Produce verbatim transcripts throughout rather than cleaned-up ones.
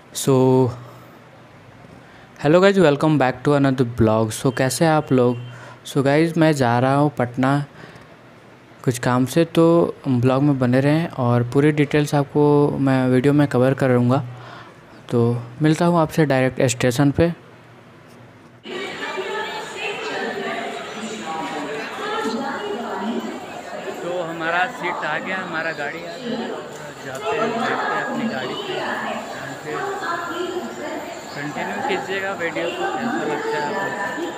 So hello guys, welcome back to another blog. So कैसे हैं आप लोग। सो so गाइज, मैं जा रहा हूँ पटना कुछ काम से, तो ब्लॉग में बने रहें और पूरी डिटेल्स आपको मैं वीडियो में कवर करूँगा। तो मिलता हूँ आपसे डायरेक्ट स्टेशन पे। तो हमारा सीट आ गया, हमारा गाड़ी आ गया, जाते हैं बैठते हैं अपनी गाड़ी पे। कंटिन्यू कीजिएगा वीडियो को, कैसा लगता है आप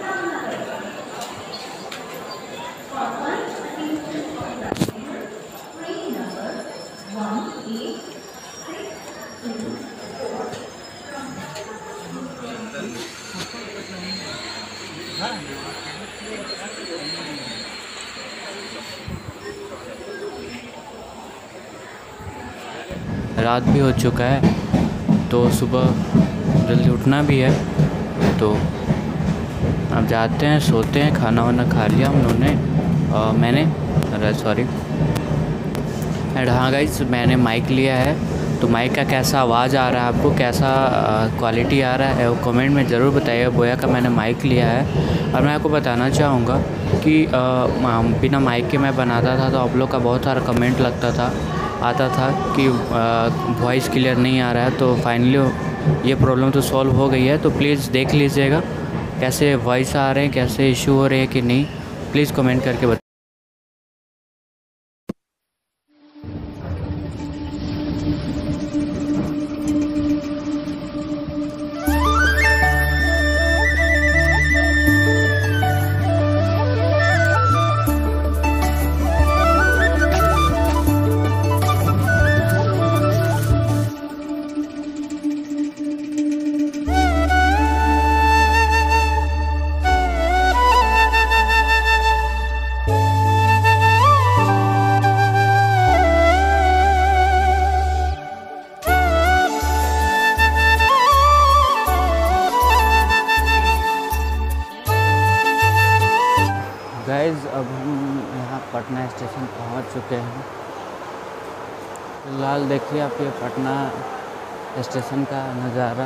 रात भी हो चुका है, तो सुबह जल्दी उठना भी है। तो अब जाते हैं, सोते हैं। खाना वाना खा लिया उन्होंने, आ, मैंने अरे सॉरी एंड हाँ गाइस, मैंने माइक लिया है। तो माइक का कैसा आवाज़ आ रहा है आपको, कैसा क्वालिटी आ रहा है, वो कमेंट में ज़रूर बताइएगा। बोया का मैंने माइक लिया है और मैं आपको बताना चाहूँगा कि आ, बिना माइक के मैं बनाता था तो आप लोग का बहुत सारा कमेंट लगता था आता था कि वॉइस क्लियर नहीं आ रहा है। तो फाइनली ये प्रॉब्लम तो सॉल्व हो गई है। तो प्लीज़ देख लीजिएगा कैसे वॉइस आ रहे हैं, कैसे इशू हो रहे हैं कि नहीं, प्लीज़ कमेंट करके बताइए। गाइज, अब हम यहाँ पटना स्टेशन पहुँच चुके हैं। फिलहाल देखिए आप ये पटना स्टेशन का नज़ारा।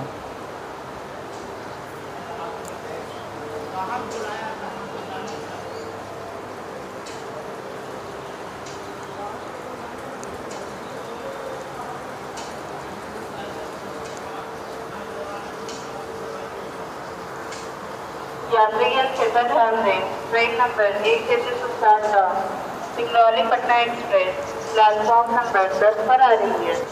यात्रीगण कृपया ध्यान दें, ट्रेन नंबर एक जैसे सुल्तान का Singrauli Patna express platform number दस पर आ रही है।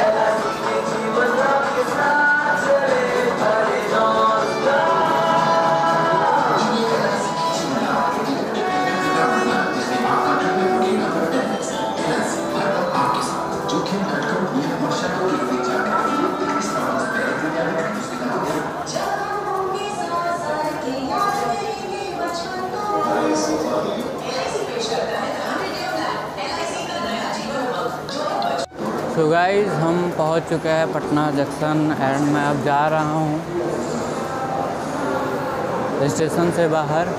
तो गाइज, हम पहुंच चुके हैं पटना जंक्शन एंड मैं अब जा रहा हूं स्टेशन से बाहर।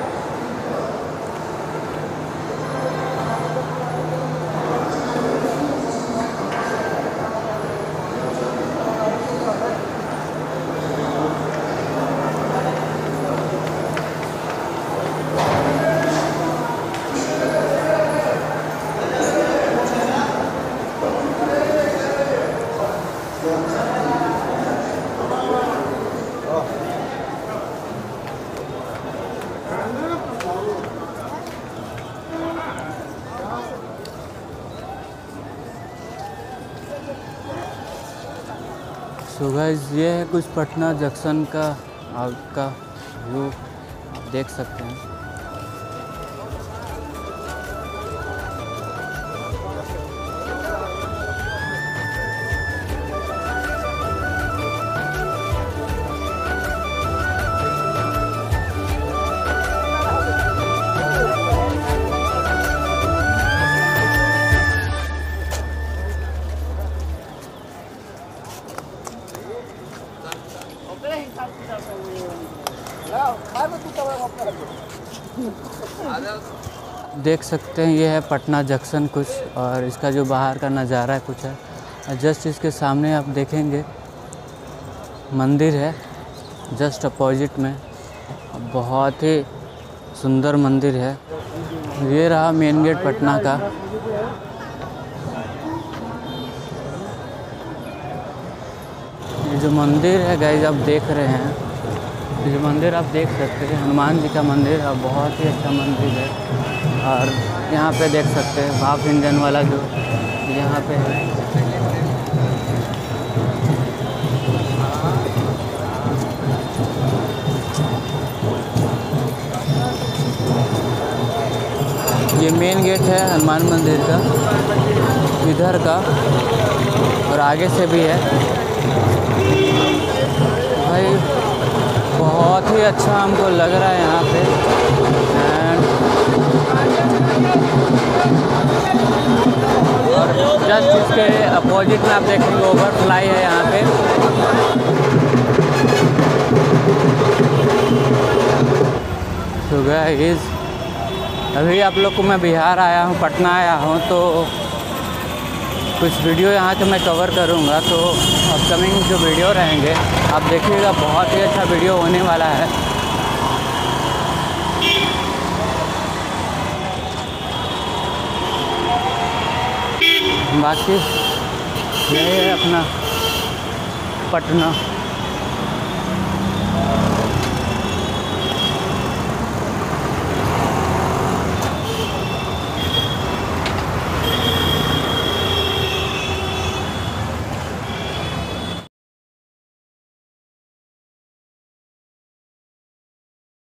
सो गाइस, ये है कुछ पटना जंक्शन का आउट का व्यू, आप देख सकते हैं। देख सकते हैं ये है पटना जंक्शन कुछ, और इसका जो बाहर का नज़ारा है कुछ है। जस्ट इसके सामने आप देखेंगे मंदिर है जस्ट अपोजिट में, बहुत ही सुंदर मंदिर है। ये रहा मेन गेट पटना का। ये जो मंदिर है गाइस आप देख रहे हैं, ये मंदिर आप देख सकते हैं हनुमान जी का मंदिर है, बहुत ही अच्छा मंदिर है। और यहाँ पे देख सकते हैं भाप इंजन वाला जो यहाँ पे है। ये मेन गेट है हनुमान मंदिर का, इधर का और आगे से भी है। भाई बहुत ही अच्छा हमको लग रहा है यहाँ पे। और जस्ट इसके अपोजिट में आप देखेंगे ओवरफ्लाई है यहाँ पे। तो गाइस अभी आप लोग को मैं बिहार आया हूँ, पटना आया हूँ, तो कुछ वीडियो यहाँ के मैं कवर करूँगा। तो अपकमिंग जो वीडियो रहेंगे आप देखिएगा, बहुत ही अच्छा वीडियो होने वाला है। बाकी यही है अपना पटना।